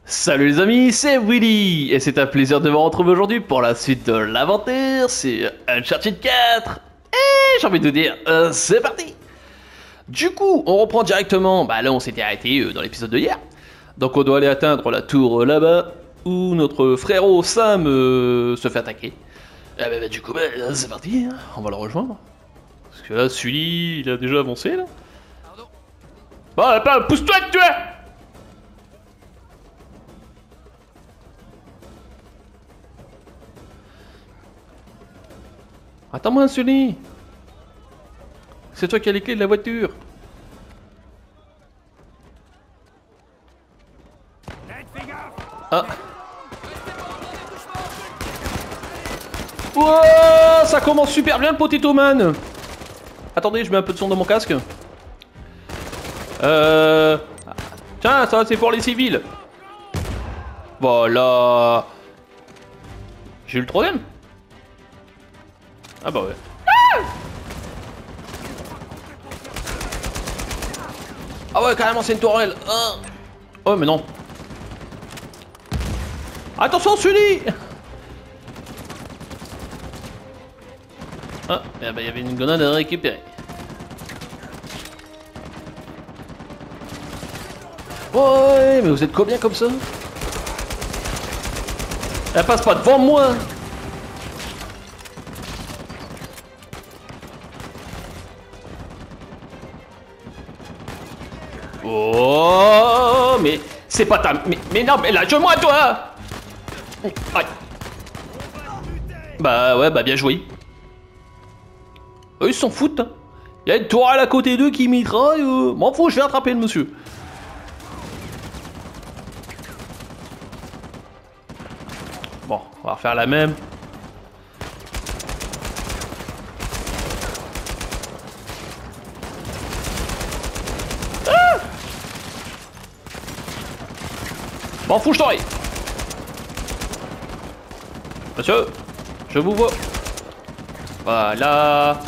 Salut les amis, c'est Willy et c'est un plaisir de vous retrouver aujourd'hui pour la suite de l'aventure, c'est Uncharted 4. Et j'ai envie de vous dire, c'est parti. Du coup, on reprend directement, là on s'était arrêté dans l'épisode de hier. Donc on doit aller atteindre la tour là-bas où notre frérot Sam se fait attaquer. Du coup, c'est parti, hein. On va le rejoindre. Parce que là, celui, il a déjà avancé là. Bon, pousse-toi que tu es. Attends-moi, Sully. C'est toi qui as les clés de la voiture. Ah. Wow, ça commence super bien le Potato Man. Attendez, je mets un peu de son dans mon casque. Tiens, ça c'est pour les civils. Voilà. J'ai eu le troisième. Ah bah ouais. Ah ouais, carrément c'est une tourelle. Oh mais non. Attention Sully. Ah, il y avait une grenade à récupérer. Ouais, mais vous êtes combien comme ça? Elle passe pas devant moi. Oh, mais c'est pas ta... Mais non, mais lâche-moi toi. Aïe. Bah ouais, bien joué. Eux ils s'en foutent, hein. Y'a une tourelle à côté d'eux qui mitraille, m'en fous, je vais attraper le monsieur. Bon, on va refaire la même. M'en fous, je t'aurai. Monsieur, je vous vois. Voilà.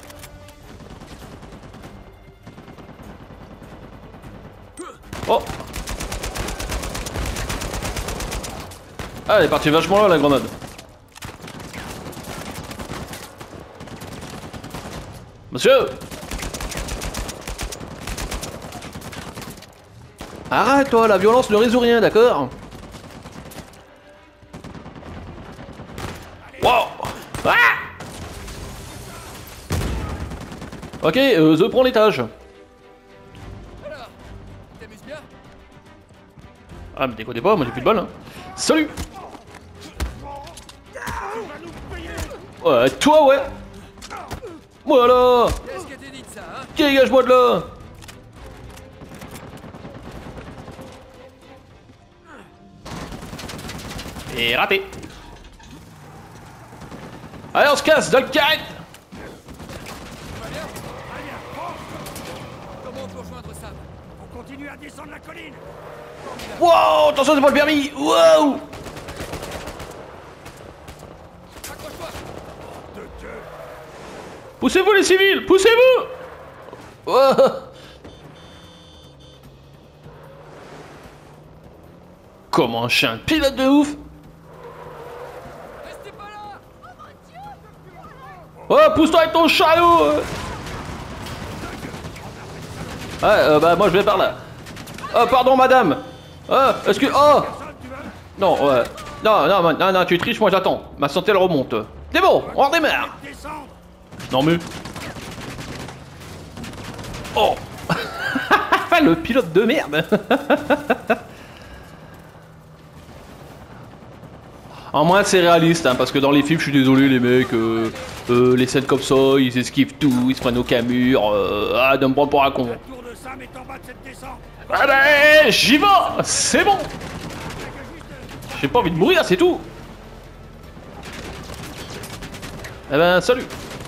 Oh. Ah, elle est partie vachement là, la grenade. Monsieur. Arrête toi, la violence ne résout rien, d'accord? Wow. Ah. Ok, je prends l'étage. Ah mais déconnez pas, moi j'ai plus de balles, hein. Salut. Ouais, toi ouais. Voilà. Dégage-moi de là. Et raté. Allez, on se casse dans le carré. Comment on peut rejoindre Sam? On continue à descendre la colline. Wow, attention, c'est pas le permis. Wow. Accroche-toi. Poussez-vous les civils, poussez-vous. Wow. Comment un chien pilote de ouf. Restez pas là. Oh, pousse-toi avec ton chariot. Ouais, moi je vais par là. Oh, pardon madame. Oh, est-ce que... Oh. Non, ouais. Non, tu triches, moi j'attends. Ma santé elle remonte. C'est bon, on redémarre. Non mais... Oh. Le pilote de merde. En moins c'est réaliste, hein, parce que dans les films, je suis désolé les mecs, les scènes comme ça, ils esquivent tout, ils se prennent au camur, de me prendre pour un con. Allez, j'y vais, c'est bon. J'ai pas envie de mourir, c'est tout. Eh ben, salut.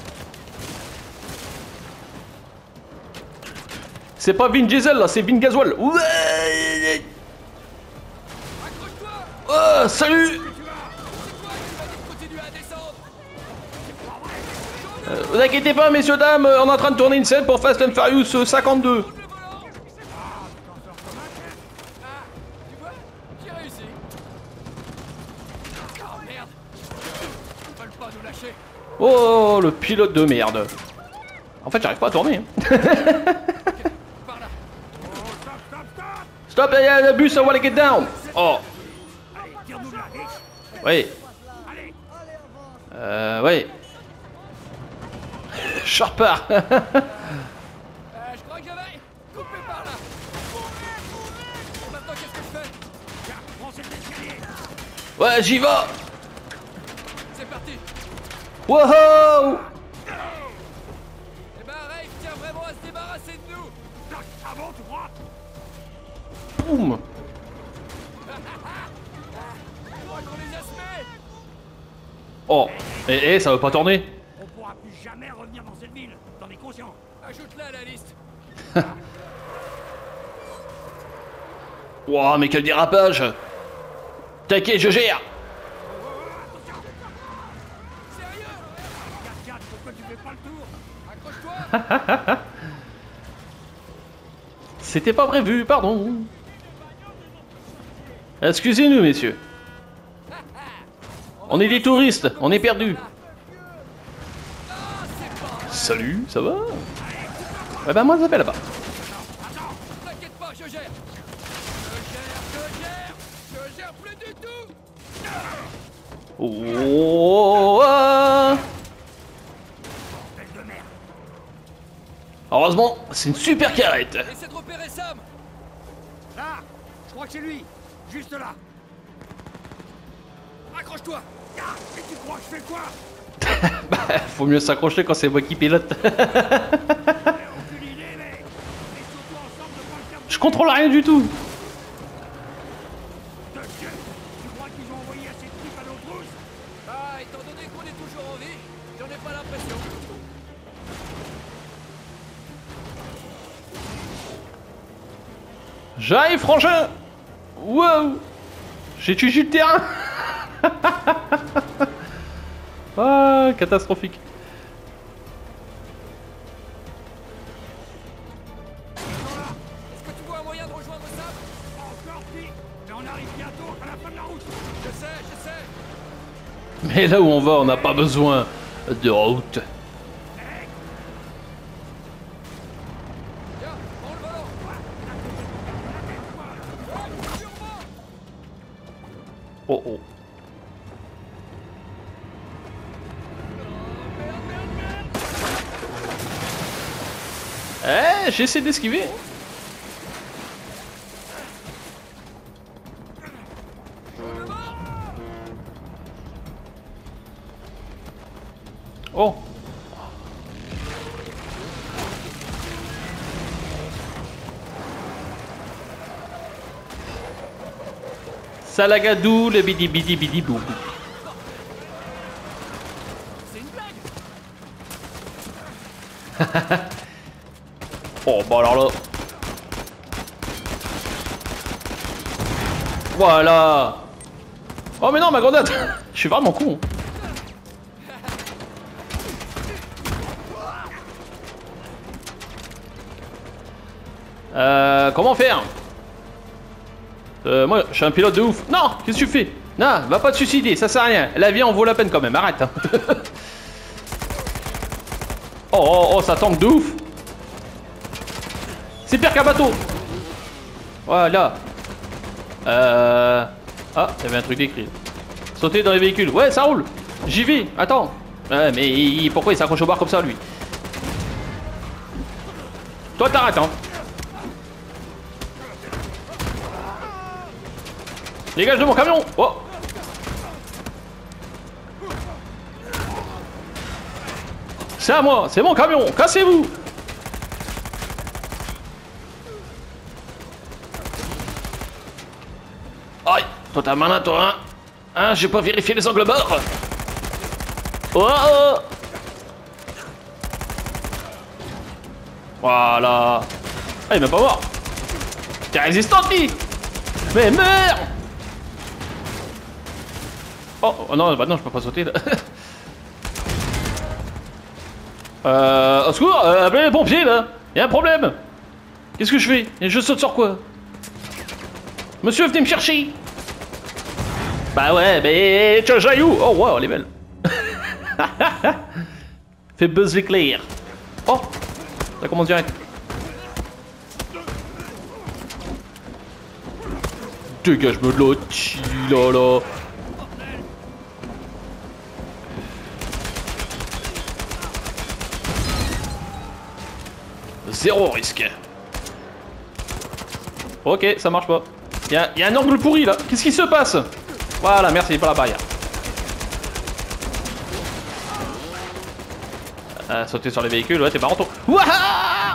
C'est pas Vin Diesel là, c'est Vin Gasoil. Ouais. Oh, salut. Vous inquiétez pas, messieurs, dames, on est en train de tourner une scène pour Fast and Furious 52. Oh, le pilote de merde. En fait, j'arrive pas à tourner. Hein. Par là. Oh, stop, stop, stop. Stop, il y a le bus, I wanna get down. Oh, Allez, tire-nous de là, vite. oui. Allez. Oui. Je repars. Je crois que j'avais coupé par là. Et maintenant, qu'est-ce que je fais? Tiens, prends cet escalier. Ouais, j'y vais. C'est parti. Wow. Eh ben, Rafe tient vraiment à se débarrasser de nous. Ah bon, tu crois? Boum. Tu crois qu'on les a semés? Oh, et ça veut pas tourner. On pourra plus jamais revenir dans cette ville. T'en es conscient? Ajoute-la à la liste. Wow, mais quel dérapage. T'inquiète, je gère. Sérieux? Regarde, pourquoi tu fais pas le tour? Accroche-toi. C'était pas prévu, pardon. Excusez-nous, messieurs. On est des touristes, on est perdus. Salut, ça va? Eh ben moi ça va là-bas. T'inquiète pas, je gère. Je gère plus du tout. Oh, ah. Heureusement, c'est une super carrette. Essaie de repérer Sam. Là, je crois que c'est lui. Juste là. Accroche-toi. Ah, et tu crois que je fais quoi? Bah, faut mieux s'accrocher quand c'est moi qui pilote. Aucune idée, mais surtout ensemble de pas le faire. Je contrôle rien du tout. De Dieu, tu crois qu'ils ont envoyé assez de types à nos trousses? Ah, étant donné qu'on est toujours en vie, j'en ai pas l'impression. J'arrive, frangin. Wow. J'ai tué le terrain. Ah, catastrophique. Est-ce que tu vois un moyen de rejoindre Sam? Encore pis, mais on arrive bientôt à la fin de la route. Je sais. Mais là où on va, on n'a pas besoin de route. Tiens, prends le volant. Sûrement. Oh oh. Eh, j'essaie d'esquiver. Oh. Salagadou, le bidi bidi bidi bou. C'est une blague. Oh, bah alors là. Voilà. Oh, mais non, ma grenade. Je suis vraiment con. Comment faire? Moi, je suis un pilote de ouf. Non, qu'est-ce que tu fais? Non, va pas te suicider, ça sert à rien. La vie en vaut la peine quand même, arrête. Hein. Oh, ça tank de ouf. C'est pire qu'un bateau. Voilà. Ah, il y avait un truc écrit. Sauter dans les véhicules. Ouais, ça roule. J'y vais. Attends. Ouais, mais pourquoi il s'accroche au bar comme ça, lui? Toi, t'arrêtes, hein. Dégage de mon camion. Oh. C'est à moi, c'est mon camion. Cassez-vous. Aïe, toi t'as malin, toi, hein. Hein, j'ai pas vérifié les angles morts. Oh. Voilà. Ah, il est même pas mort. T'es résistant, lui. Mais meurs. Oh non, bah non, je peux pas sauter là. Au secours, appelez les pompiers là. Y'a un problème. Qu'est-ce que je fais? Et je saute sur quoi? Monsieur, venez me chercher. Bah ouais, mais Jaillou. Oh wow, elle est belle. Fais buzz l'éclair. Oh, ça commence direct. Dégage-moi de l'autre, là là. Zéro risque. Ok, ça marche pas. Y a un angle pourri là. Qu'est-ce qui se passe? Voilà, merci pour la barrière. Sauter sur les véhicules, ouais, t'es marrant. Ouah!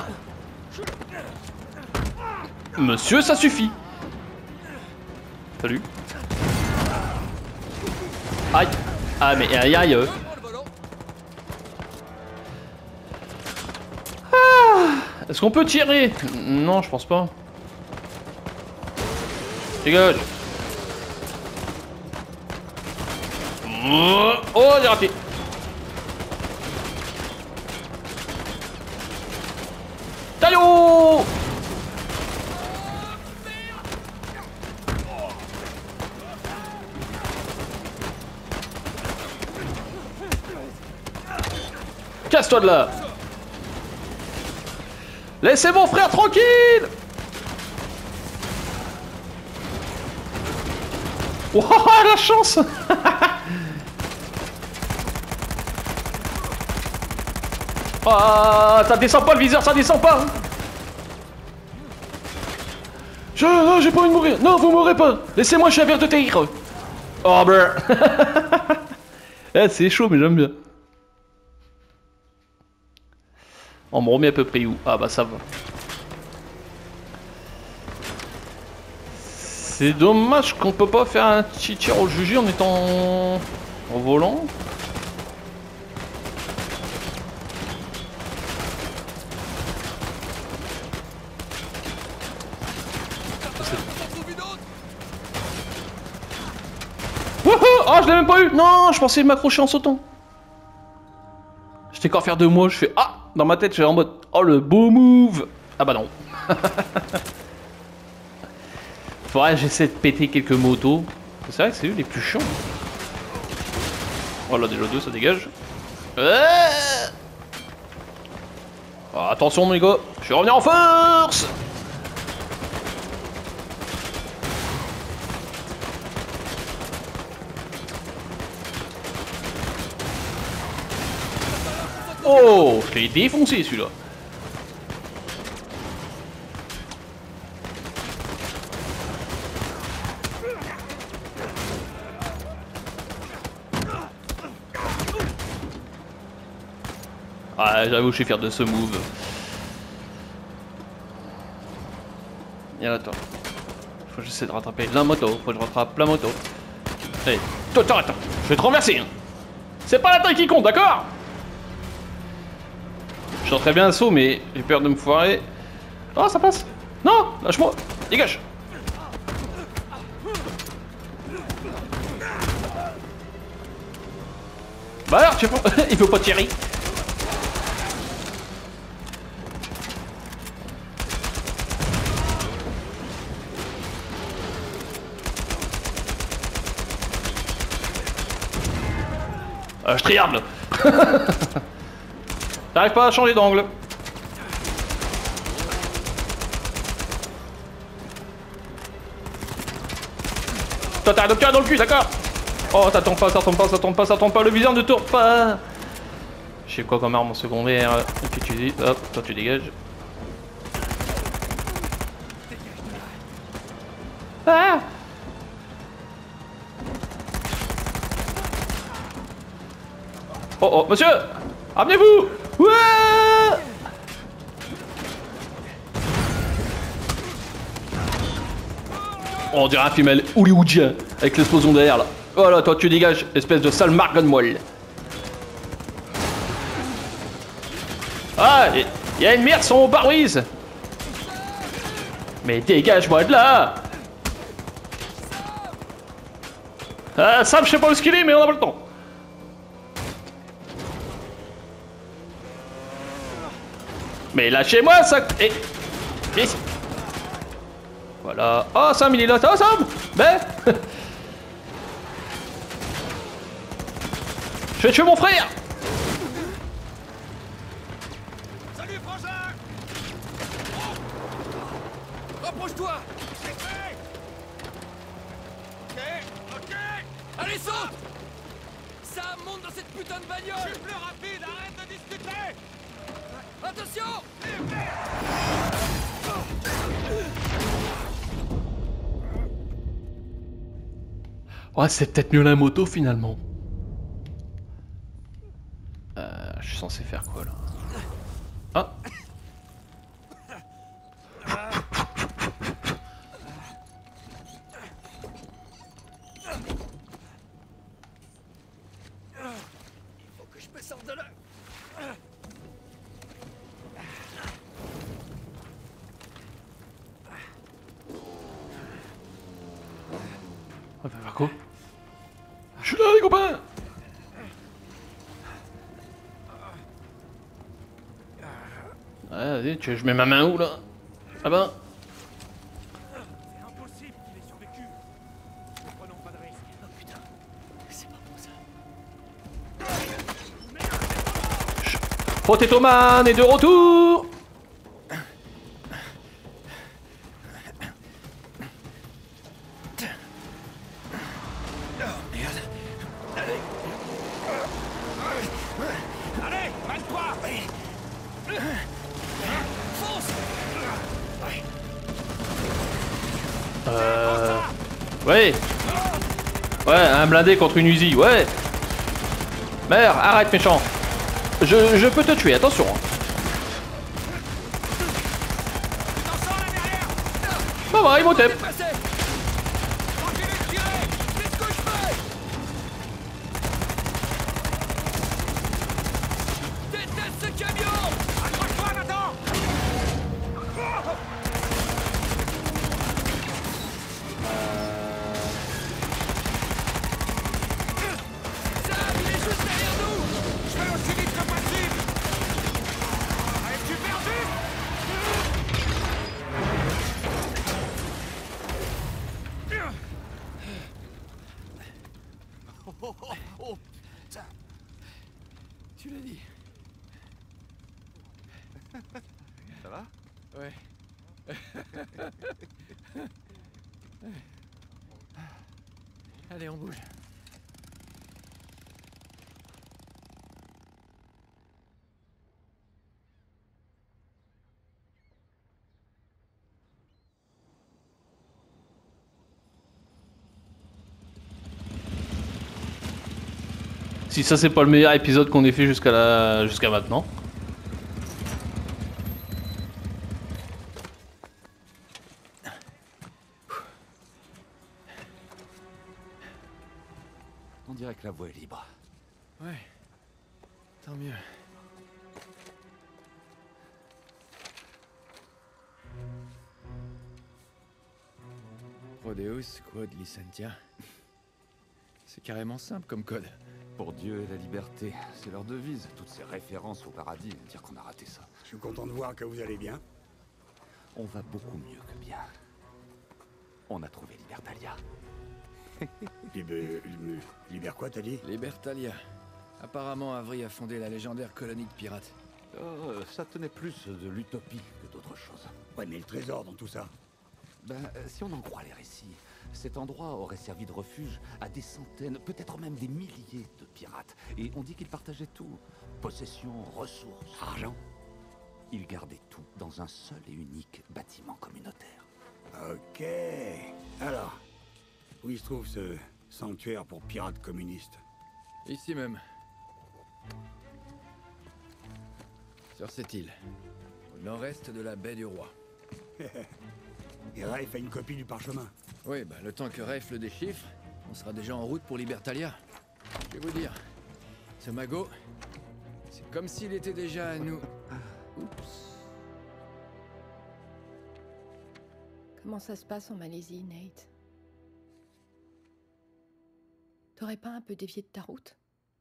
Monsieur, ça suffit. Salut. Aïe. Ah, mais aïe aïe. Est-ce qu'on peut tirer? Non, je pense pas. Dégage. Oh, j'ai raté. Taillot. Casse-toi de là. Laissez mon frère tranquille. Oh, la chance. Ah, ça descend pas le viseur, ça descend pas. Non, j'ai pas envie de mourir. Non, vous mourrez pas. Laissez-moi, je suis à vers de tir. Oh, brr. Eh, c'est chaud, mais j'aime bien. On me remet à peu près où? Ah bah ça va. C'est dommage qu'on peut pas faire un petit tir au jugé en étant en volant. Wouhou! Oh, je l'ai même pas eu! Non, je pensais m'accrocher en sautant. J'étais qu'à faire 2 mots, je fais ah! Dans ma tête, je suis en mode oh le beau move! Ah bah non. Faudrait que j'essaie de péter quelques motos. C'est vrai que c'est eux les plus chiants. Oh là, déjà 2, ça dégage. Oh, attention, mon gars, je suis revenu en force! Oh, je l'ai défoncé celui-là. Ah, j'avoue, je suis fier de ce move. Viens là, toi. Faut que j'essaie de rattraper la moto. Faut que je rattrape la moto. Allez, toi, attends. Je vais te renverser. Hein. C'est pas la taille qui compte, d'accord? Je sens très bien un saut, mais j'ai peur de me foirer. Oh, ça passe. Non, lâche-moi. Dégage. Bah alors, tu sais pas. Il faut pas tirer. Je triable. T'arrives pas à changer d'angle. Toi t'as un dans le cul, d'accord? Oh, ça tombe pas, le viseur ne tourne pas. Je sais quoi comme arme en secondaire que tu dis. Hop, toi tu dégages. Ah! Oh oh, monsieur! Amenez-vous! Ouais! On dirait un film hollywoodien avec l'explosion derrière là. Voilà, toi tu dégages, espèce de sale marque de moelle. Ah, il y a une merde sur mon pare-brise. Mais dégage-moi de là! Ah, Sam, je sais pas où ce qu'il est, mais on a pas le temps. Mais lâchez-moi ça. Et... ici. Voilà. Oh Sam, il est là. Oh Sam. Mais... je vais tuer mon frère. Pousse-toi! C'est fait. Ok. Allez, saute! Ça monte dans cette putain de Je bagnole! suis plus rapide, arrête de discuter. Attention! Ouais, c'est peut-être mieux la moto finalement. Je suis censé faire quoi là? Ah! Faut que je me sorte de là! On va faire quoi? Je suis là les copains! Ouais, vas-y, je mets ma main où là? Ah ben? C'est impossible qu'il ait survécu. Ne prenons pas de risque. Oh putain, c'est pas bon ça. Potato Man est de retour! Allez, mène-toi. Fonce! Ouais! Ouais, un blindé contre une Uzi, ouais! Merde, arrête méchant! Je peux te tuer, attention! T'en sors là derrière. Bah ouais, il m'otep! Passez! Continuez de tirer. Fais ce que je fais! Déteste ce camion! Accroche-toi, Nathan. Sam, il est juste derrière nous! Je vais aussi vite que possible. Es-tu perdu? Oh, putain. Tu l'as dit. Ça va? Ouais. Allez, on bouge. Si ça c'est pas le meilleur épisode qu'on ait fait jusqu'à maintenant. On dirait que la voie est libre. Ouais. Tant mieux. Prodeus quod licentia. C'est carrément simple comme code. Pour Dieu et la liberté, c'est leur devise. Toutes ces références au paradis, dire qu'on a raté ça. Je suis content de voir que vous allez bien. On va beaucoup mieux que bien. On a trouvé Libertalia. Libère quoi, t'as dit? Libertalia. Apparemment, Avery a fondé la légendaire colonie de pirates. Ça tenait plus de l'utopie que d'autre chose. Ouais, mais le trésor dans tout ça. Si on en croit les récits, cet endroit aurait servi de refuge à des centaines, peut-être même des milliers de pirates. Et on dit qu'ils partageaient tout. Possessions, ressources, Argent? Ils gardaient tout dans un seul et unique bâtiment communautaire. Ok. Alors, où il se trouve ce sanctuaire pour pirates communistes? Ici même. Sur cette île. Au nord-est de la baie du Roi. Et Rafe a une copie du parchemin. Oui, bah le temps que Rafe le déchiffre, on sera déjà en route pour Libertalia. Je vais vous dire, ce magot, c'est comme s'il était déjà à nous. Oups. Comment ça se passe en Malaisie, Nate? T'aurais pas un peu dévié de ta route?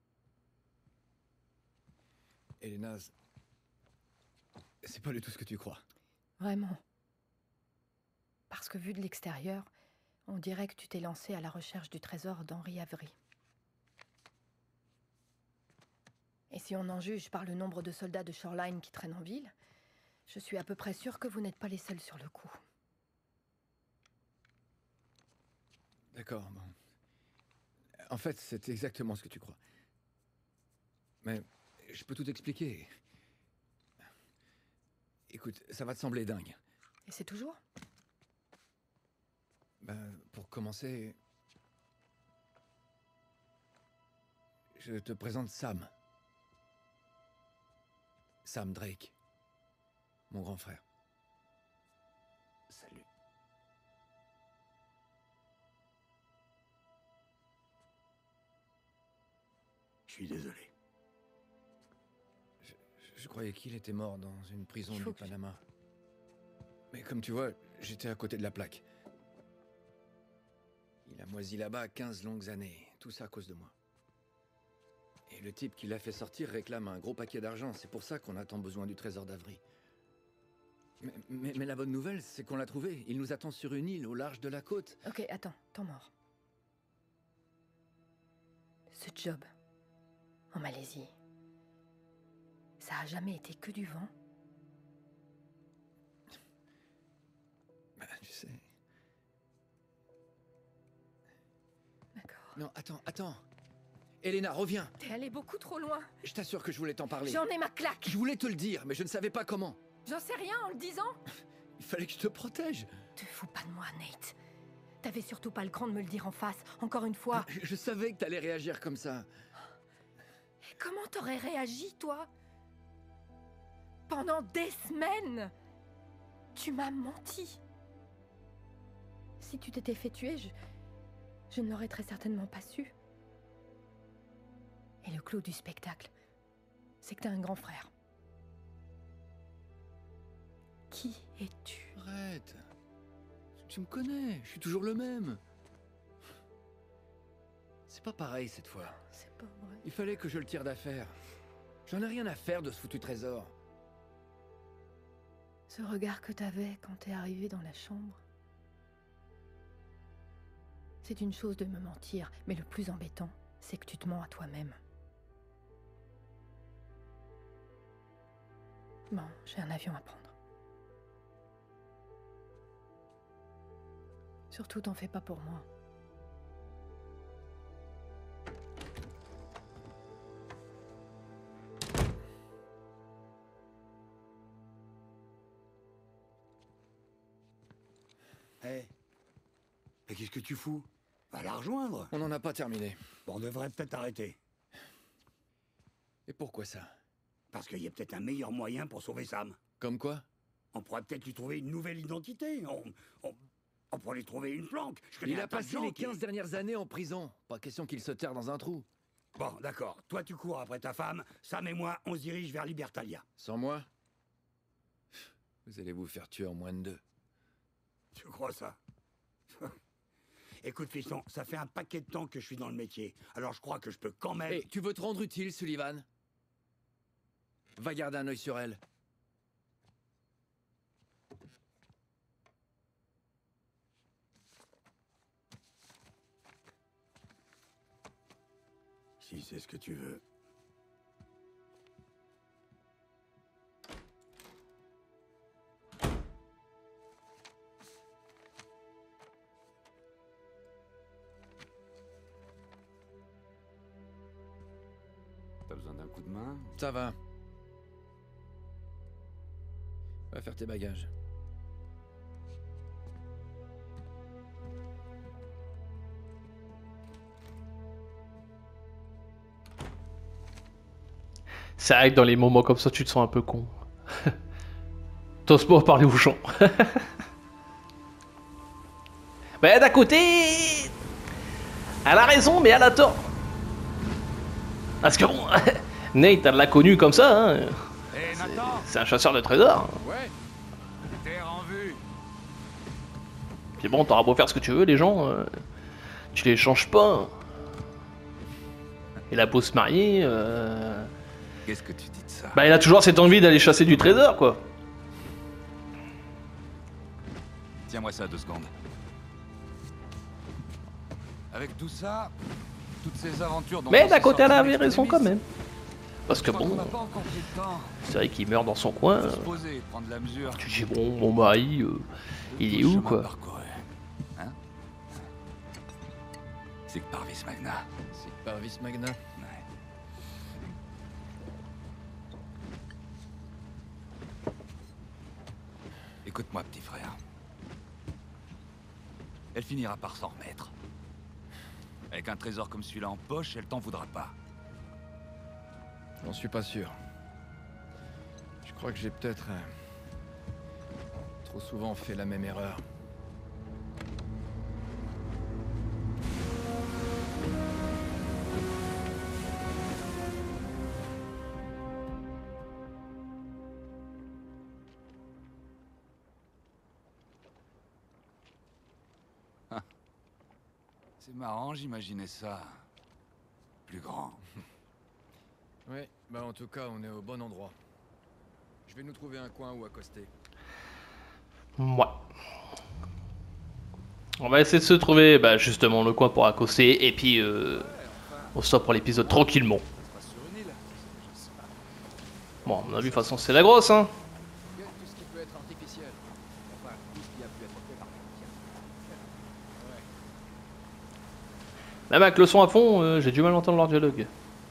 Elena, c'est pas du tout ce que tu crois. Vraiment. Parce que vu de l'extérieur, on dirait que tu t'es lancé à la recherche du trésor d'Henry Avery. Et si on en juge par le nombre de soldats de Shoreline qui traînent en ville, je suis à peu près sûre que vous n'êtes pas les seuls sur le coup. D'accord, bon. En fait, c'est exactement ce que tu crois. Mais je peux tout expliquer. Écoute, ça va te sembler dingue. Et c'est toujours? Ben, pour commencer... Je te présente Sam. Sam Drake. Mon grand frère. Salut. Je suis désolé. Je croyais qu'il était mort dans une prison Il faut du que- Panama. Mais comme tu vois, j'étais à côté de la plaque. Il a moisi là-bas 15 longues années. Tout ça à cause de moi. Et le type qui l'a fait sortir réclame un gros paquet d'argent. C'est pour ça qu'on a tant besoin du trésor d'Avery. Mais la bonne nouvelle, c'est qu'on l'a trouvé. Il nous attend sur une île au large de la côte. Ok, attends, temps mort. Ce job, en Malaisie, ça a jamais été que du vent? Bah, tu sais... D'accord. Non, attends. Elena, reviens. T'es allé beaucoup trop loin. Je t'assure que je voulais t'en parler. J'en ai ma claque. Je voulais te le dire, mais je ne savais pas comment. J'en sais rien en le disant. Il fallait que je te protège. Te fous pas de moi, Nate. T'avais surtout pas le cran de me le dire en face, encore une fois. Je savais que t'allais réagir comme ça. Et comment t'aurais réagi, toi? Pendant des semaines, tu m'as menti. Si tu t'étais fait tuer, je ne l'aurais très certainement pas su. Et le clou du spectacle, c'est que t'as un grand frère. Qui es-tu? Arrête. Tu me connais, je suis toujours le même. C'est pas pareil cette fois. C'est pas vrai. Il fallait que je le tire d'affaire. J'en ai rien à faire de ce foutu trésor. Ce regard que t'avais quand t'es arrivé dans la chambre. C'est une chose de me mentir, mais le plus embêtant, c'est que tu te mens à toi-même. Bon, j'ai un avion à prendre. Surtout, t'en fais pas pour moi. Hé, mais qu'est-ce que tu fous? Va la rejoindre. On n'en a pas terminé. Bon, on devrait peut-être arrêter. Et pourquoi ça? Parce qu'il y a peut-être un meilleur moyen pour sauver Sam. Comme quoi? On pourrait peut-être lui trouver une nouvelle identité. On pourrait lui trouver une planque. Je connais Il un a tas de passé gens les qui- 15 dernières années en prison. Pas question qu'il se terre dans un trou. Bon, d'accord. Toi, tu cours après ta femme. Sam et moi, on se dirige vers Libertalia. Sans moi? Vous allez vous faire tuer en moins de 2. Tu crois ça? Écoute, fiston, ça fait un paquet de temps que je suis dans le métier. Alors je crois que je peux quand même... Hé, tu veux te rendre utile, Sullivan? Va garder un œil sur elle. Si c'est ce que tu veux. T'as besoin d'un coup de main? Ça va. Va faire tes bagages. C'est vrai que dans les moments comme ça, tu te sens un peu con. T'oses pas parler aux gens. Mais d'un côté, elle a raison, mais elle a tort. Parce que bon, Nate, elle l'a connu comme ça. Hein. Hé, Nathan! C'est un chasseur de trésors. Ouais. Terre en vue! Puis bon, t'auras beau faire ce que tu veux, les gens, tu les changes pas. Il a beau se marier, Qu'est-ce que tu dis de ça? bah il a toujours cette envie d'aller chasser du trésor, quoi. Tiens-moi ça 2 secondes. Avec tout ça, toutes ces aventures dont Mais on d'un s'est côté, elle sorti avait raison d'extrémis, quand même. Parce que je crois qu'on bon, n'a pas encore pris le temps c'est vrai qu'il meurt dans son coin. de se poser, de prendre la mesure. Tu dis, bon, mon mari, de il tout est le où, chemin quoi? parcouru. Hein? Sic Parvis Magna. C'est Parvis Magna. Ouais. Écoute-moi, petit frère. Elle finira par s'en remettre. Avec un trésor comme celui-là en poche, elle t'en voudra pas. J'en suis pas sûr. Je crois que j'ai peut-être trop souvent fait la même erreur. C'est marrant, j'imaginais ça. Plus grand. Ouais, bah en tout cas, on est au bon endroit. Je vais nous trouver un coin où accoster. Ouais. On va essayer de se trouver bah, justement le coin pour accoster et puis on sort pour l'épisode tranquillement. Bon, on a vu de toute façon c'est la grosse hein. Tout ce qui peut être artificiel. Enfin, tout ce qui a pu être fait par Même avec le son à fond, j'ai du mal à entendre leur dialogue.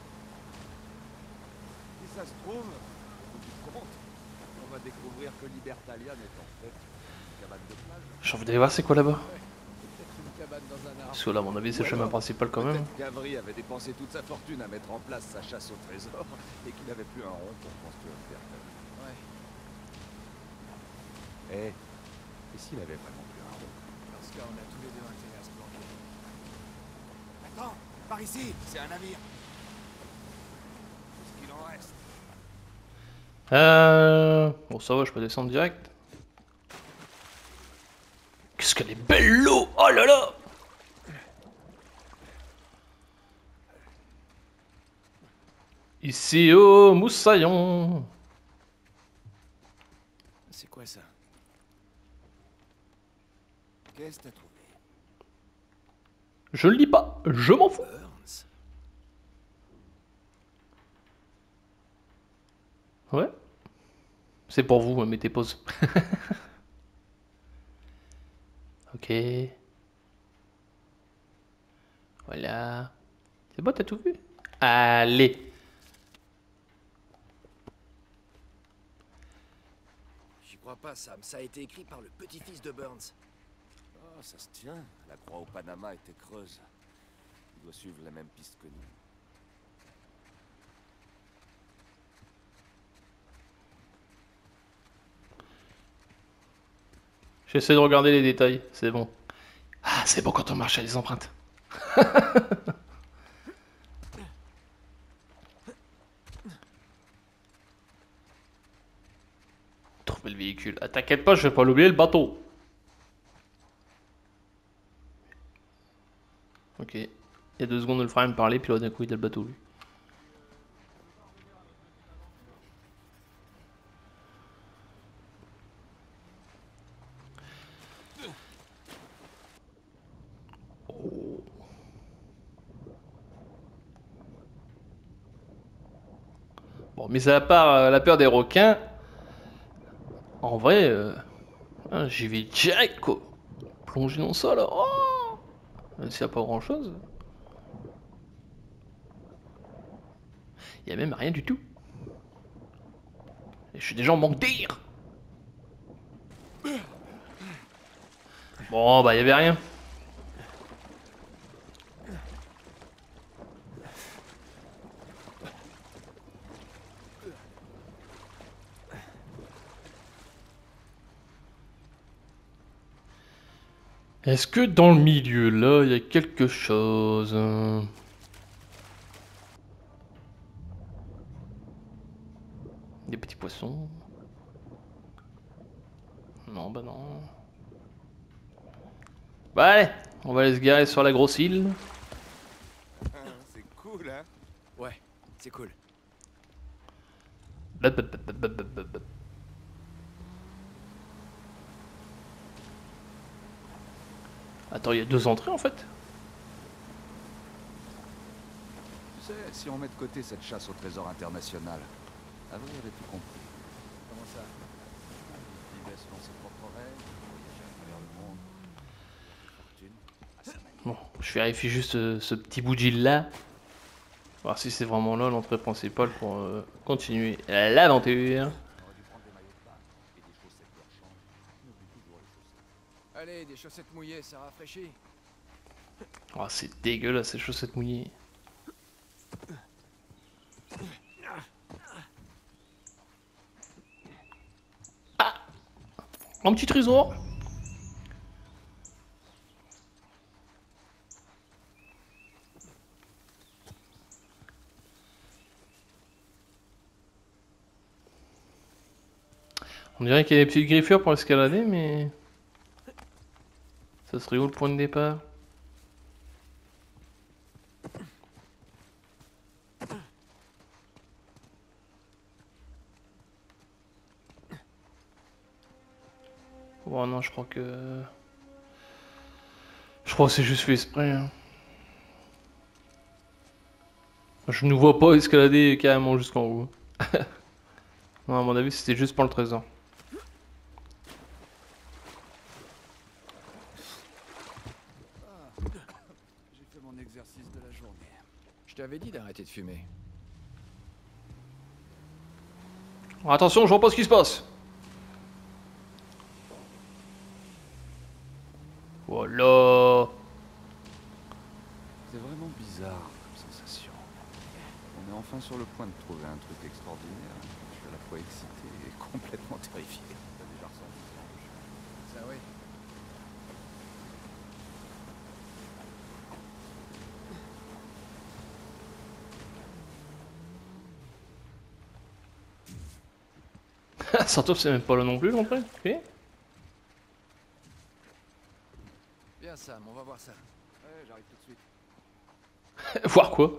Si ça se trouve, au bout du compte, on va découvrir que Libertalia n'est en fait une cabane de plage. J'ai envie d'aller voir c'est quoi là-bas. Peut-être une cabane dans un arbre. Parce que là à mon avis c'est le chemin principal quand même. Peut-être qu'Avery avait dépensé toute sa fortune à mettre en place sa chasse au trésor et qu'il n'avait plus un rond pour construire Libertalia. Ouais. Et s'il avait vraiment plus un rond? Dans ce cas, on a tous les deux intérêt à se planquer. Attends, par ici, c'est un navire. Qu'est-ce qu'il en reste? Bon ça va, je peux descendre direct. Qu'est-ce qu'elle est belle l'eau! Oh là là! Ici au Moussaillon. C'est quoi ça? Qu'est-ce que t'as trouvé? Je le lis pas, je m'en fous. Burns. Ouais. C'est pour vous, hein, mettez pause. Ok. Voilà. C'est bon, t'as tout vu? Allez. J'y crois pas, Sam. Ça a été écrit par le petit-fils de Burns. Ah, ça se tient. La croix au Panama était creuse. Il doit suivre la même piste que nous. J'essaie de regarder les détails, c'est bon. Ah, c'est bon quand on marche à les empreintes. Trouver le véhicule. Ah, t'inquiète pas, je vais pas l'oublier le bateau. Ok. Il y a 2 secondes, le frère me parlait, puis là d'un coup il a le bateau lui. Bon, mais à part la peur des requins, en vrai, hein, j'y vais direct quoi. Plonger dans ça là. Oh, même s'il n'y a pas grand chose. Il n'y a même rien du tout. Et je suis déjà en manque d'air. Bon, bah, il n'y avait rien. Est-ce que dans le milieu là, il y a quelque chose? Des petits poissons? Non, bah non. Bah allez, on va aller se garer sur la grosse île. C'est cool, hein? Ouais, c'est cool. Bap, bap, bap, bap, bap, bap, bap. Attends, il y a 2 entrées en fait? Tu sais, si on met de côté cette chasse au trésor international, Avery avait tout compris. Comment ça? Il vivait selon ses propres règles, voyageait à travers le monde, fortune, à sa manière. Bon, je vérifie juste ce petit bout d'île là. Voir si c'est vraiment là l'entrée principale pour continuer l'aventure. Allez, des chaussettes mouillées, ça rafraîchit. Oh, c'est dégueulasse ces chaussettes mouillées. Ah, un petit trésor. On dirait qu'il y a des petites griffures pour escalader, mais ça serait où le point de départ? Bon non, je crois que c'est juste fait exprès. Hein. Je ne vois pas escalader carrément jusqu'en haut. Non, à mon avis, c'était juste pour le trésor. J'ai fait mon exercice de la journée. Je t'avais dit d'arrêter de fumer. Attention, je vois pas ce qui se passe. Voilà. C'est vraiment bizarre comme sensation. On est enfin sur le point de trouver un truc extraordinaire. Je suis à la fois excité et complètement terrifié. T'as déjà ressenti ce genre de choses? Ça oui. Surtout c'est même pas là non plus l'entrée. Ok. Bien Sam, on va voir ça. Ouais, j'arrive tout de suite. Voir quoi?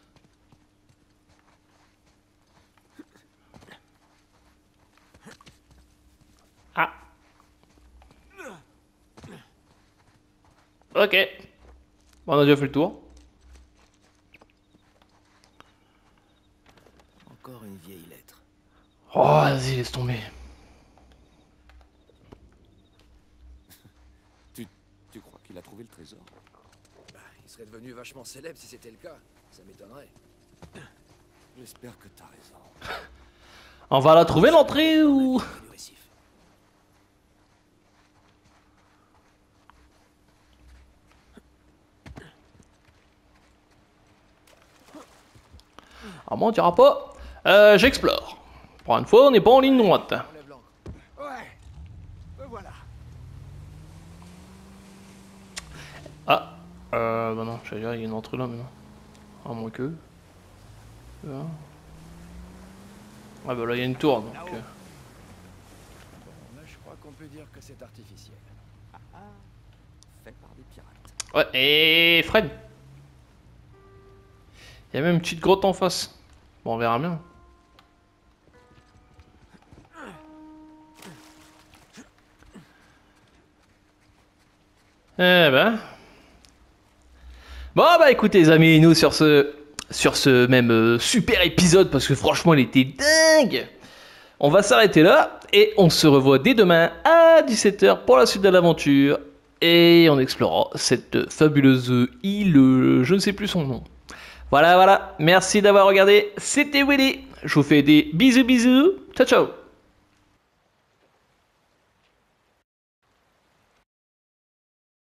Ah. Ok. Bon, on a déjà fait le tour. Encore une vieille lettre. Oh, vas-y, laisse tomber. Tu crois qu'il a trouvé le trésor? Bah, il serait devenu vachement célèbre si c'était le cas. Ça m'étonnerait. J'espère que t'as raison. On va la trouver l'entrée ou... Du récif. Ah moi on dira pas. J'explore. Pour une fois, on n'est pas en ligne droite. Enlève l'encre. Ouais. Voilà. Ah. Bah non, j'allais dire, il y a une entrée là, mais non. À moins que... Là. Ah bah là, il y a une tour, donc... Bon, là je crois qu'on peut dire que c'est artificiel. Fait par des pirates. Ouais, et Fred. Il y a même une petite grotte en face. Bon, on verra bien. Eh ben... Bon bah écoutez les amis, nous sur ce même super épisode, parce que franchement il était dingue, on va s'arrêter là, et on se revoit dès demain à 17h pour la suite de l'aventure, et on explorera cette fabuleuse île, je ne sais plus son nom. Voilà, merci d'avoir regardé, c'était Willy, je vous fais des bisous, ciao ciao.